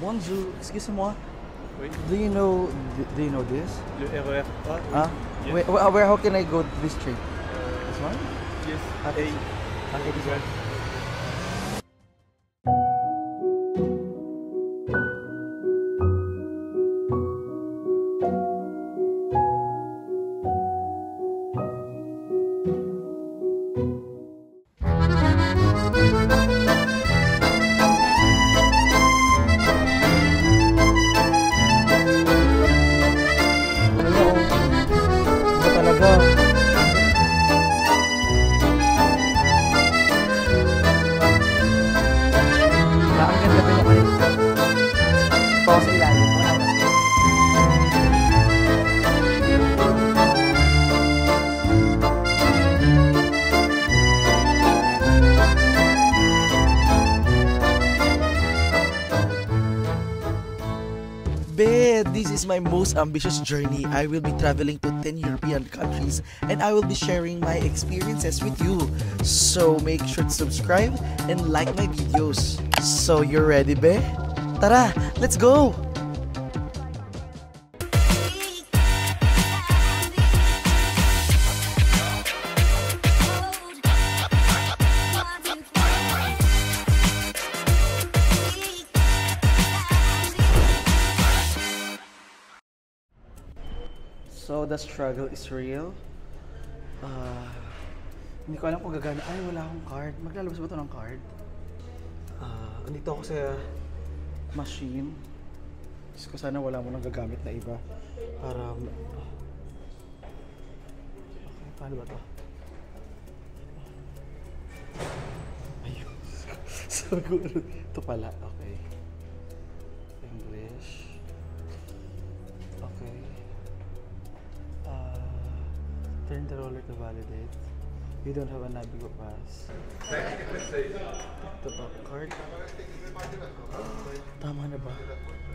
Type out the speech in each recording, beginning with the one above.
Bonjour, excusez-moi. Oui. Do you know this? Le RER A. Ah? Yes. Where how can I go to this street? This one? Yes. Okay. A. Okay, this one. This is my most ambitious journey. I will be traveling to 10 European countries and I will be sharing my experiences with you. So make sure to subscribe and like my videos. So you're ready, be? Tara, let's go! So the struggle is real. Hindi ko alam kung gagana. Ay, wala akong card. Maglalabas ba ito ng card? Andito ako sa machine. Diyos ko, sana wala mo nang gagamit na iba. Para... Okay, paano ba ito? Ayun. Siguro. Ito pala. Okay. English. Okay. Turn the roller to validate. You don't have a Navigo pass. Ito ba? Card? Tama na ba?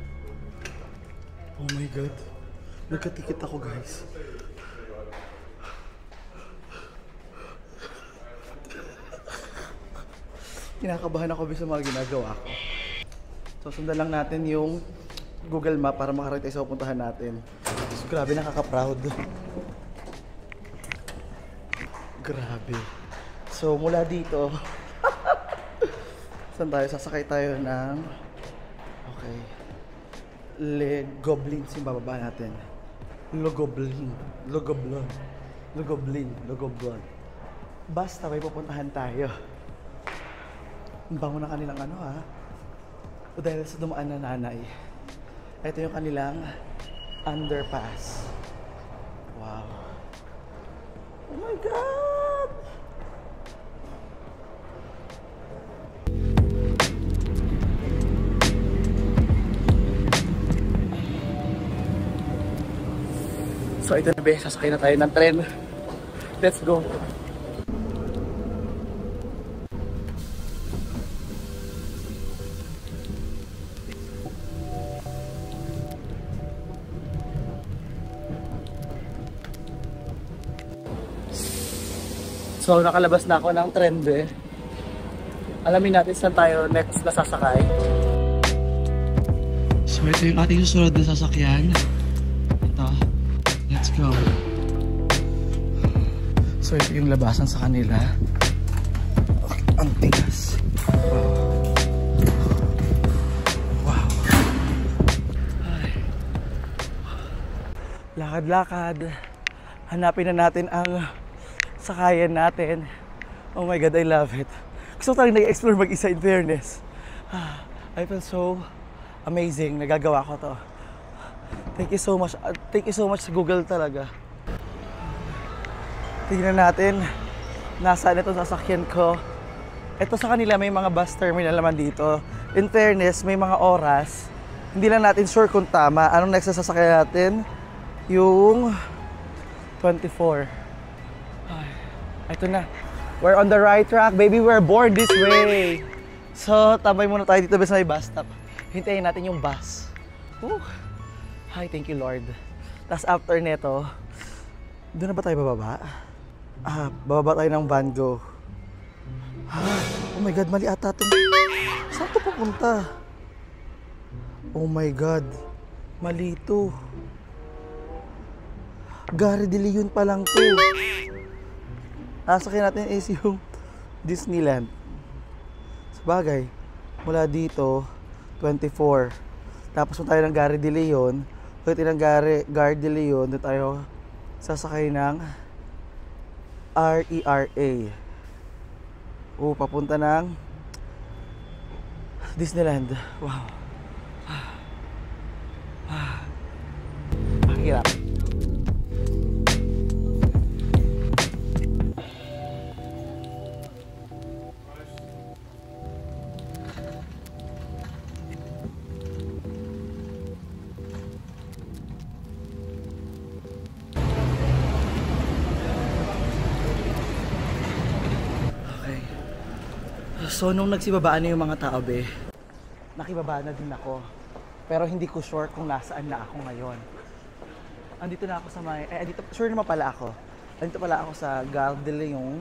Oh my God. Nagkatikit ako, guys. Kinakabahan ako sa mga ginagawa ko. So sundan lang natin yung Google Map para makarating tayo sa pupuntahan natin. So, grabe, nakaka-proud. Grabe. So mula dito, saan tayo? Sasakay tayo ng okay, Le Goblins yung bababa natin. Logoblin. Basta may pupuntahan tayo. Ang bango na kanilang ano ha. O dahil sa dumaan na nanay. Ito yung kanilang underpass. Wow. Oh my God! So ito na be, sasakay na tayo ng tren. Let's go! So nakalabas na ako ng tren be. Alamin natin saan tayo next na sasakay. So ito yung ating susunod na sasakyan. Ito. Let's go. So ito yung labasan sa kanila. Ang tigas. Wow. Lakad-lakad. Hanapin na natin ang sakayan natin. Oh my God, I love it. Gusto ko talagang nag-explore mag-isa, in fairness. I feel so amazing. Nagagawa ko to. Thank you so much. Thank you so much sa Google talaga. Tingnan natin nasaan ito sasakyan ko. Ito sa kanila may mga bus terminal naman dito. In fairness, may mga oras. Hindi lang natin sure kung tama. Anong next na sasakyan natin? Yung 24. Ito na. We're on the right track, baby. We're born this way. So, tambay muna tayo dito sa may bus stop. Hintayin natin yung bus. Hi, thank you Lord. Tapos after neto, doon na ba tayo bababa? Bababa tayo ng Van Gogh. Oh my God, mali ata itong... Saan ito pupunta? Oh my God. Mali to. Gare de Leon pa lang to. Sasakyan natin is yung Disneyland. Sabagay, mula dito, 24. Tapos kung tayo ng Gare de Leon, pagdating ng Gare de Leon, doon tayo sasakay ng RERA. Papunta ng Disneyland. Wow. Ang hirap. So, nung nagsibabaan na yung mga tao, nakibaba na din ako. Pero hindi ko sure kung nasaan na ako ngayon. Andito na ako sa sure naman pala ako. Andito pala ako sa Gare de Leon.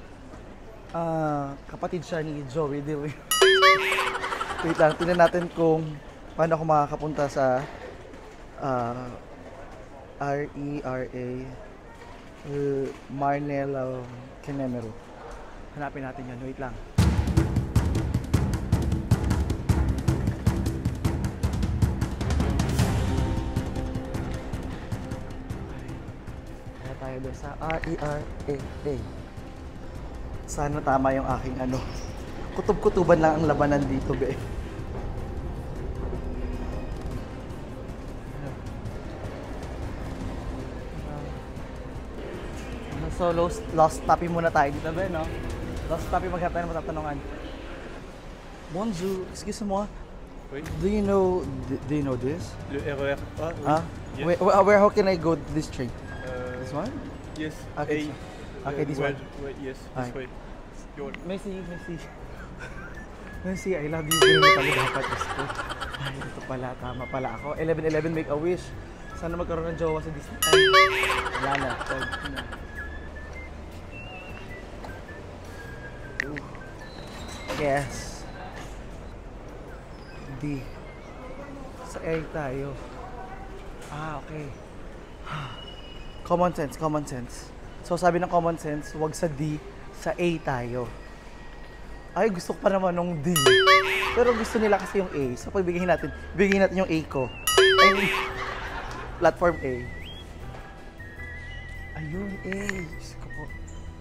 Kapatid siya ni Joey De Leon. Wait lang, tingnan natin kung paano ako makakapunta sa RERA Marnella Kenemero. Hanapin natin yan. Wait lang. Tayo sa RERA. Sana tama yung aking kutob-kutuban lang ang labanan dito, So, lost topic muna tayo dito, no? Lost topic, maghanap tayo ng matatanungan. Bonjour, excuse-moi. Oui. Do you know this? Le RER A, oui. Yes. Where, how can I go this train? This one? Yes. Okay, okay, this one. Yes, Hi. this way. Messi. Messi, I love you. Ganun pala dapat. Ay, ito pala. Tama pala ako. 11-11, make a wish. Sana magkaroon ng jowa sa Disney. Wala na. Yes. D. Sa A tayo. Okay. Common sense. So sabi ng common sense, wag sa D, sa A tayo. Ay, gusto ko pa naman nung D. Pero gusto nila kasi yung A. So bigyan natin yung A ko. I mean, platform A. Ayun, A. Gusto ko po.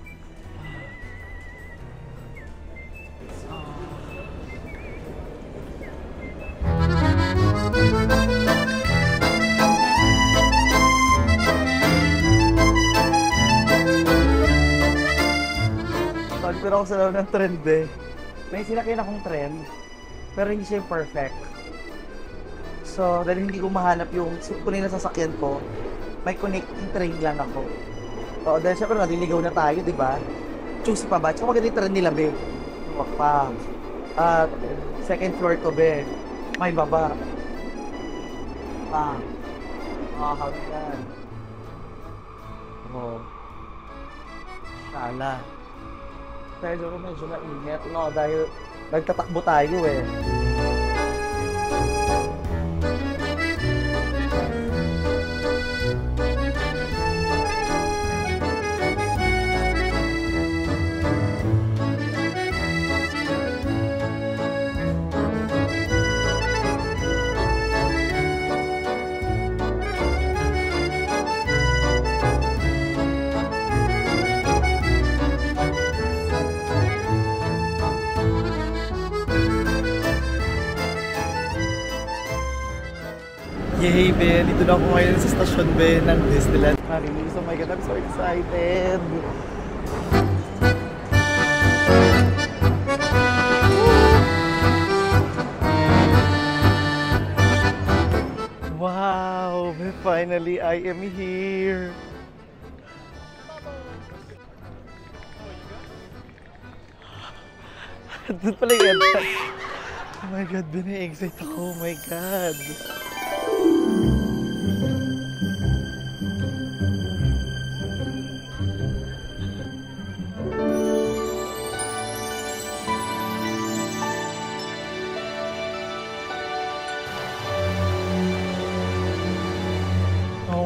Pero ako sa loob ng trend may sinakyan akong trend pero hindi siya yung perfect. So dahil hindi ko mahanap yung kunin na sasakyan ko, may connecting train lang ako. Dahil syempre naliligaw na tayo, di ba? Choose pa ba? Tsaka maganda yung trend nila, Huwag pa. At second floor to, may baba. Hagdan. Sala. Pero medyo mainit, no? Dahil nagtatakbo tayo, Yay, dito na ako ngayon sa stasyon, ng Disneyland Paris. Oh my God, I'm so excited! Wow! Finally, I am here! Doon pala yung entrance. Oh my God, na-excite ako. Oh my God!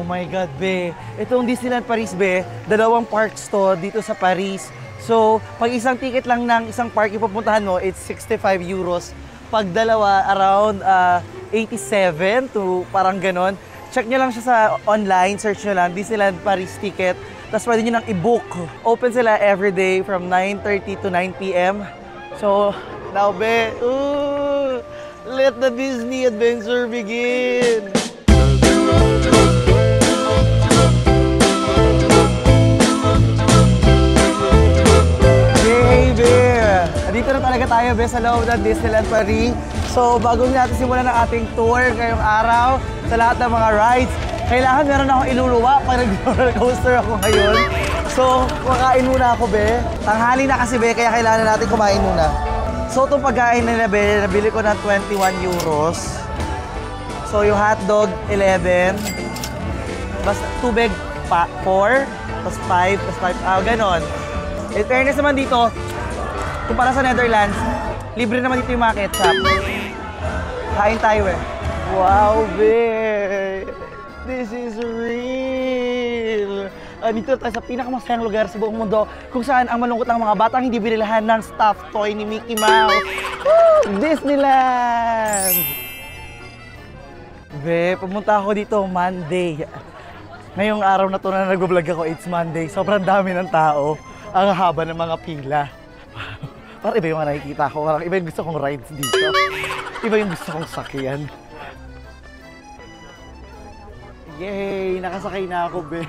my God, be. Itong Disneyland Paris, be, dalawang parks to dito sa Paris. So, pag isang ticket lang ng isang park ipupuntahan mo, it's 65 euros. Pag dalawa, around 87 to parang ganon. Check nyo lang siya sa online, search nyo lang, Disneyland Paris ticket. Tapos pwede nyo nang i-book. Open sila everyday from 9:30 to 9 p.m. So, now, be, let the Disney adventure begin! Yay, be! Dito na talaga tayo, be, sa loob ng Disneyland Paris. So, bago natin simulan ang ating tour ngayong araw sa lahat ng mga rides, kailangan meron akong iluluwa pag nag-roller coaster ako ngayon. So, kumakain muna ako, be. Tanghali na kasi, be, kaya kailangan natin kumain muna. So, itong pagkain nila, be, nabili ko ng 21 euros. So, yung hotdog, 11. Basta tubig, 4. Tapos 5, tapos 5. Ganon. In fairness naman dito, kumpara sa Netherlands, libre naman dito yung mga ketchup. Kain tayo, eh. Wow, be! This is real! Dito tayo sa pinakamasayang lugar sa buong mundo kung saan ang malungkot lang mga batang hindi binilahan ng stuffed toy ni Mickey Mouse. Woo! Disneyland! Be, pumunta ako dito Monday. Ngayong araw na to na nag-vlog ako, it's Monday. Sobrang dami ng tao. Ang haba ng mga pila. Parang iba yung mga nakikita ko. Parang iba yung gusto kong rides dito. Iba yung gusto kong sakyan. Yay! Nakasakay na ako, be.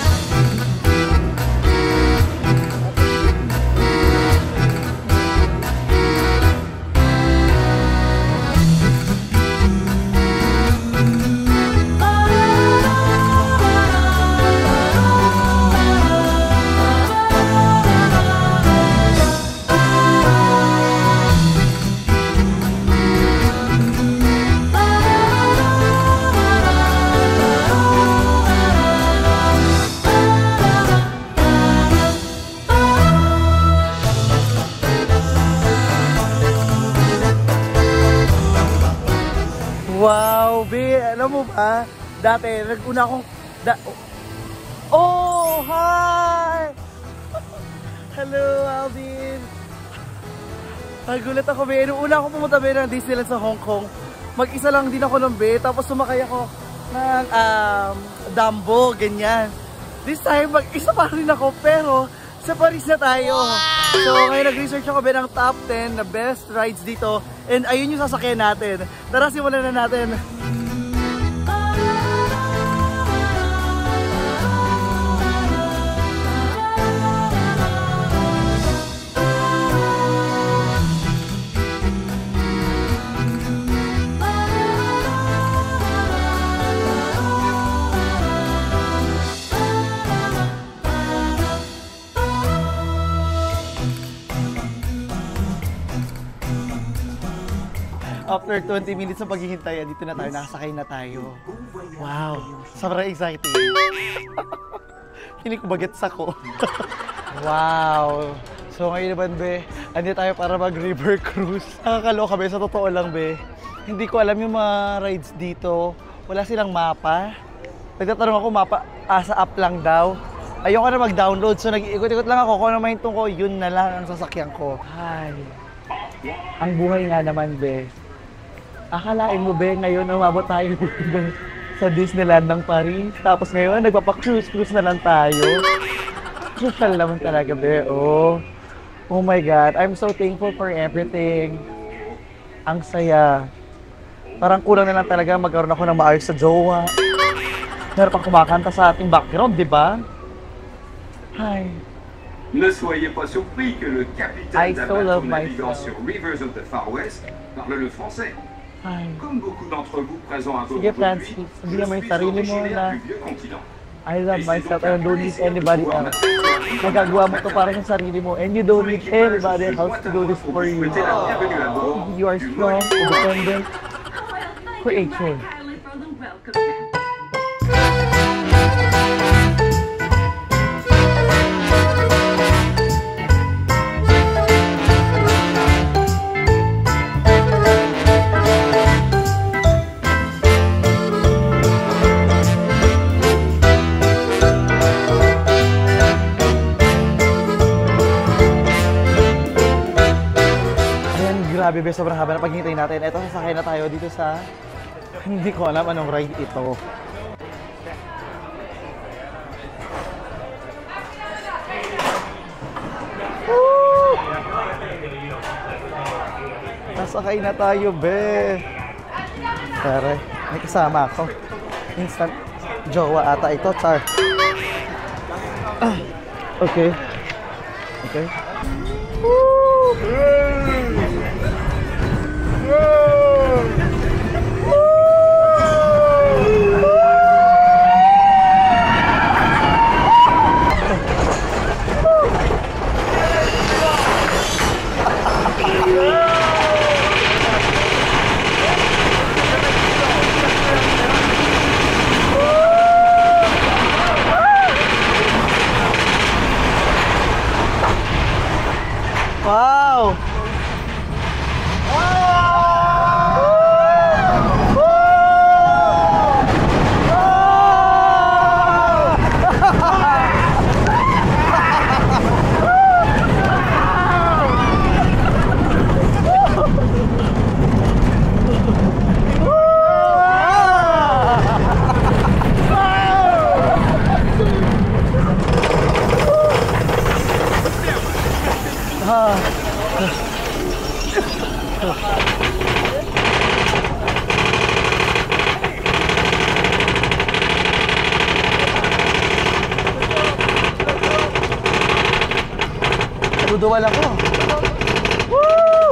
Wow, be, alam mo ba, dati, nag-una akong, oh, hi! Hello, Alvin! Nagulat ako, be, nung una akong pumunta, be, ng Disneyland sa Hong Kong, mag-isa lang din ako ng be, tapos sumakay ako ng Dumbo, ganyan. This time, mag-isa pa rin ako, pero sa Paris na tayo. So, ngayon nag-research ako ba ng top 10 na best rides dito. And ayun yung sasakyan natin. Tara, simulan na natin. After 20 minutes na paghihintay, dito na tayo, nakasakay na tayo. Wow, sobrang exciting. Hindi ko bagets ako. Wow. So ngayon naman, be, andito tayo para mag-river cruise. Nakakaloka, be, sa totoo lang, be. Hindi ko alam yung mga rides dito. Wala silang mapa. Nagtatanong ako, mapa, sa app lang daw. Ayoko na mag-download, so nag-iikot-ikot lang ako. Kung ano mahintong ko, yun na lang ang sasakyan ko. Ay, ang buhay nga naman, be. Akalain mo, be, ngayon umabot tayo sa Disneyland ng Paris. Tapos ngayon, nagpapa-cruise na lang tayo. Social naman talaga, be. Oh my God. I'm so thankful for everything. Ang saya. Parang kulang na lang talaga magkaroon ako ng maayos sa jowa. Meron pang kumakanta sa ating background, di ba? Hi. Ne soyez pas surpris que le capitaine d'un bateau navigant sur Rivers of the Far West parle le français. Comme beaucoup d'entre vous présents à bord aujourd'hui, je suis originaire du vieux continent. I love myself and I don't need anybody else. Nagagawa mo to para sa sarili mo and you don't need anybody else to do this for you. You are strong, independent, creator. grabe be, sobrang haba na paghihintay natin. Eto, sasakay na tayo dito sa... Hindi ko alam anong ride ito. Woo! Nasakay na tayo, be. Tara, may kasama ako. Instant jowa ata ito, char. Okay. Okay. Woo! Wow! Duduwal ako. Woo!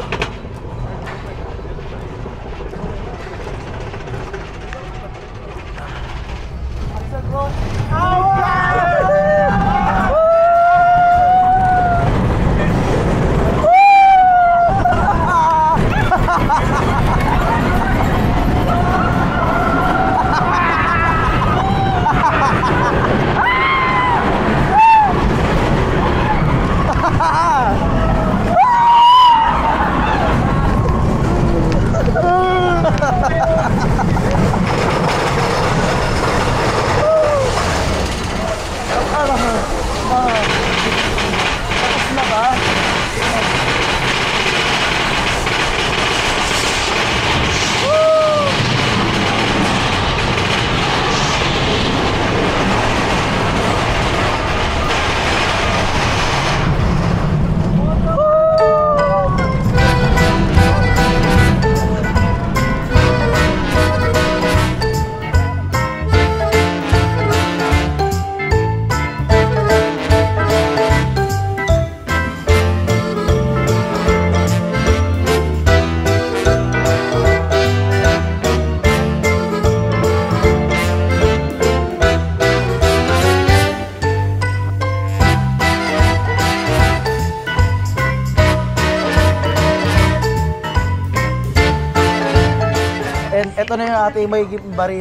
And ito na yung ating magiging baril.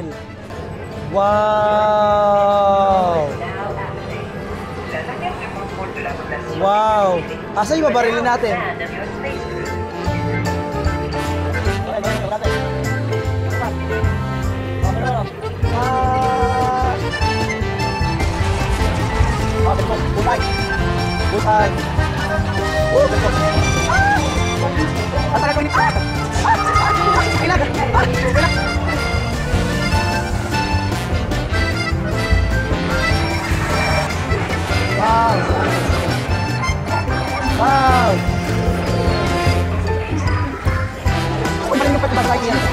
Wow! Wow! Asa yung babarilin natin? Butay! Butay! Ang tagal ko ni... Ilag! Ilag! Wow! Wow! Kumain yung pati bagay yan.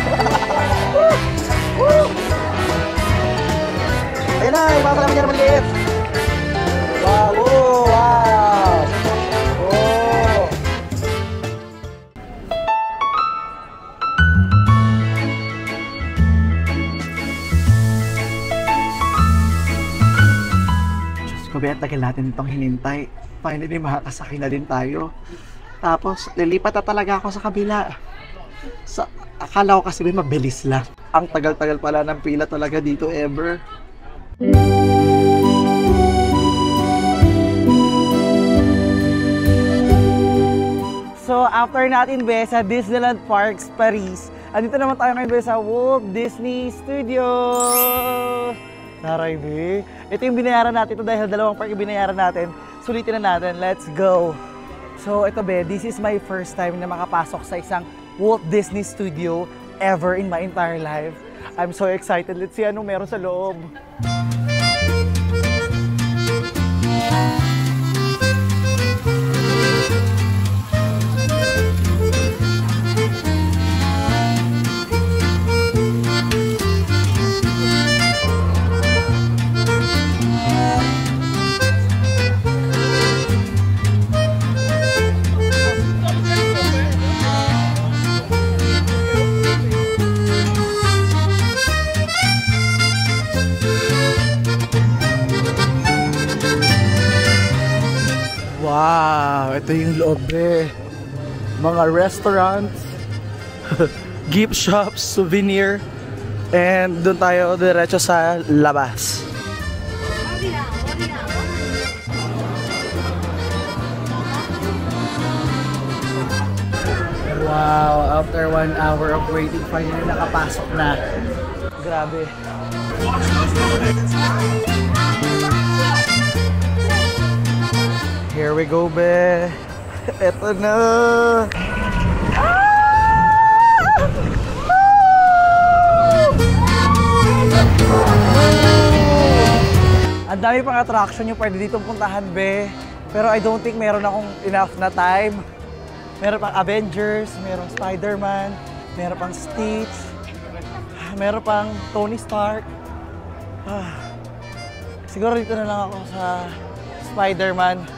Ayan na, yung mga kalaman niya na maliit. Wow! Wow! Oh! Diyos ko, bet, tagal natin itong hinintay. Finally, makakasakay na din tayo. Tapos, lilipat na talaga ako sa kabila. Akala ko kasi mabilis lang. Ang tagal-tagal pala ng pila talaga dito ever. So, after natin be sa Disneyland Parks, Paris, andito naman tayo ngayon be sa Walt Disney Studios. Taray be. Ito yung binayaran natin ito dahil dalawang park yung binayaran natin. Sulitin na natin. Let's go! So ito be, this is my first time na makapasok sa isang Walt Disney Studio ever in my entire life. I'm so excited. Let's see anong meron sa loob. Wow, ito yung loob eh. Mga restaurants, gift shops, souvenir, and doon tayo diretso sa labas. Wow, after 1 hour of waiting, finally nakapasok na. Grabe. Here we go, be. Eto na. Ang dami pang attraction yung pwede ditong puntahan, be. Pero I don't think meron akong enough na time. Meron pang Avengers, meron Spider-Man, meron pang Stitch, meron pang Tony Stark. Siguro dito na lang ako sa Spider-Man.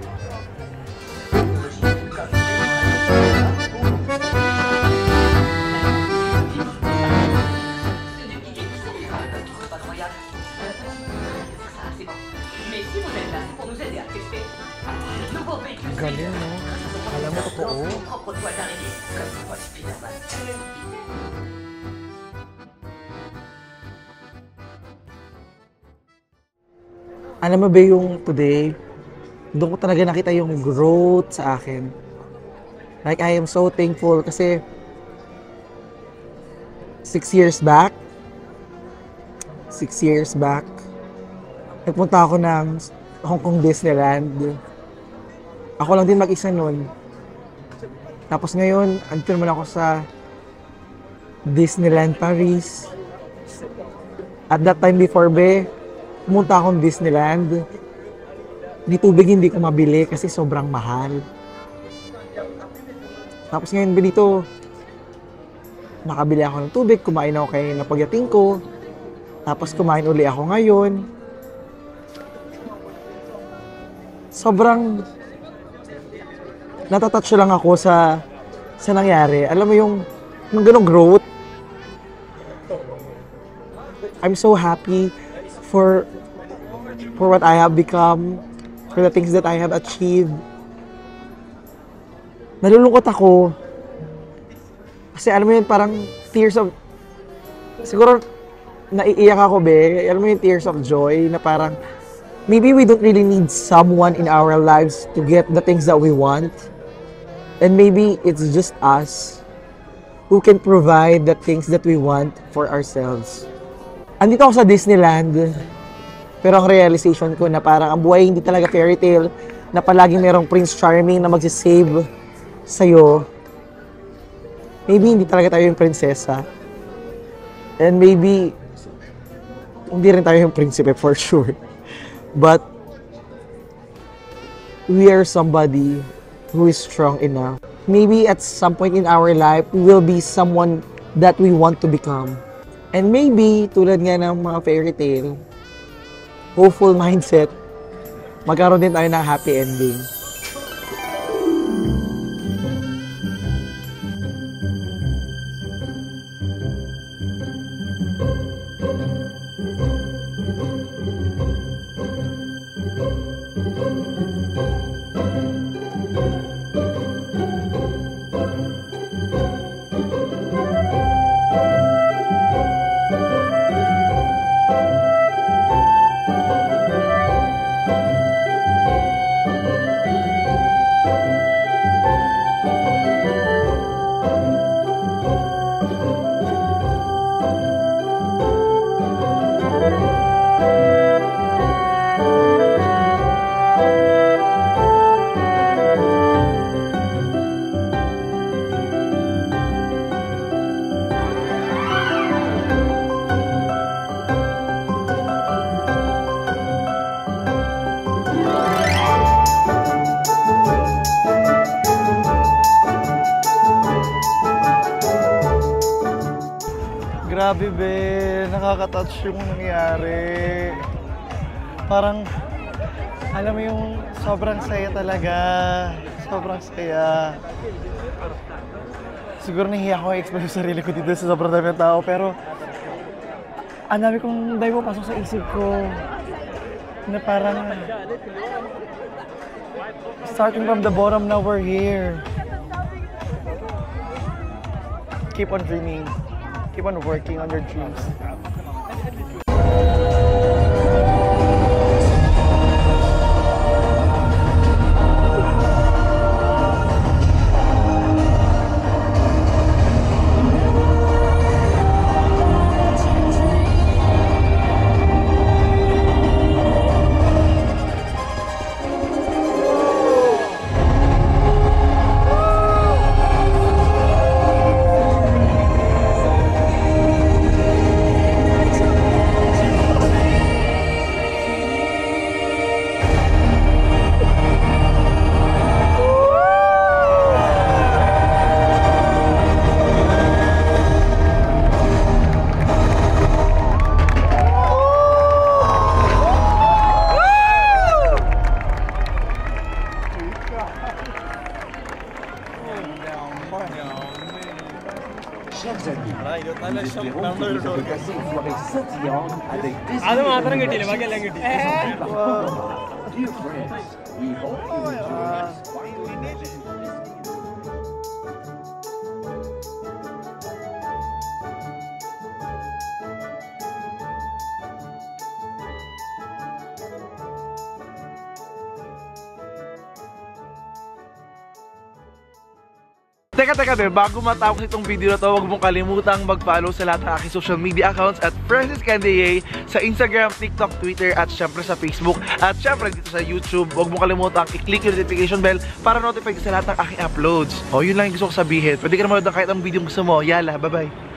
Galing, no? Alam mo, totoo. Alam mo ba yung today, doon ko talaga nakita yung growth sa akin. Like, I am so thankful kasi 6 years back, nagpunta ako ng Hong Kong Disneyland. Ako lang din mag-isa nun. Tapos ngayon, andito naman ako sa Disneyland Paris. At that time before, be, pumunta akong Disneyland. Di tubig hindi ko mabili kasi sobrang mahal. Tapos ngayon, be, dito, nakabili ako ng tubig, kumain ako kay napagyating ko. Tapos kumain uli ako ngayon. Sobrang natatouch lang ako sa nangyari. Alam mo yung ganong growth. I'm so happy for what I have become, for the things that I have achieved. Nalulungkot ako. Kasi alam mo yun, parang tears of... Siguro, naiiyak ako, be. Alam mo yung tears of joy na parang maybe we don't really need someone in our lives to get the things that we want. And maybe it's just us who can provide the things that we want for ourselves. Andito ako sa Disneyland, pero ang realization ko na parang ang buhay hindi talaga fairy tale, na palaging merong Prince Charming na magsisave sa'yo. Maybe hindi talaga tayo yung prinsesa. And maybe hindi rin tayo yung prinsipe for sure. But we are somebody who is strong enough. Maybe at some point in our life, we will be someone that we want to become. And maybe, tulad nga ng mga fairy tale, hopeful mindset, magkaroon din tayo ng happy ending. Grabe, be. Nakaka-touch yung nangyari. Parang, alam mo yung sobrang saya talaga. Sobrang saya. Siguro nahiya ko i-express yung sarili ko dito sa sobrang dami ng tao, pero ang dami kong pasok sa isip ko na parang starting from the bottom, now we're here. Keep on dreaming. Keep on working on your dreams. Chers amis, nous espérons que vous avez passé une soirée scintillante avec des Dear friends, we hope you enjoyed this. Teka, be, bago matapos itong video na to, huwag mong kalimutang mag-follow sa lahat ng aking social media accounts at Francis Candie sa Instagram, TikTok, Twitter, at syempre sa Facebook. At syempre dito sa YouTube, huwag mong kalimutang i-click yung notification bell para notify ka sa lahat ng aking uploads. O, yun lang yung gusto ko sabihin. Pwede ka na manood ng kahit anong video gusto mo. Yala, bye-bye!